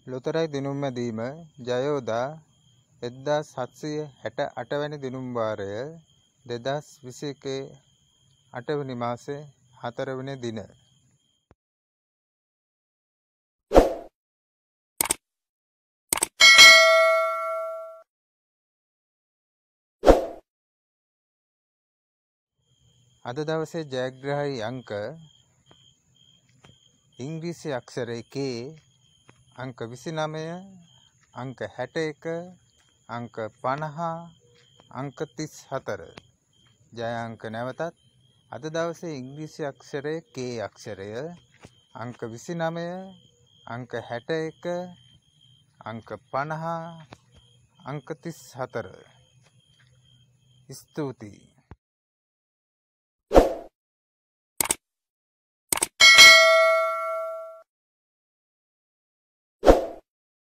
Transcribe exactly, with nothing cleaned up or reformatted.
ලොතරැයි දිනුම් මැදීම ජයෝදා එක්දාස් හත්සිය හැට අට වැනි දිනුම් වාරය දෙදහස් විසි එකේ අට වෙනි මාසේ හතර වෙනි දින. අද දවසේ ජයග්‍රාහී අංක ඉංග්‍රීසි අක්ෂරය K, අංක විසිනමය, අංක හැට එක, අංක පනහ, අංක තිස් හතර. ජය අංක නැවතත් අද දවසේ ඉංග්‍රීසි අක්ෂරය K අක්ෂරය, අංක විසිනමය, අංක හැට එක, අංක පනහ, අංක තිස් හතර. ස්තුතියි.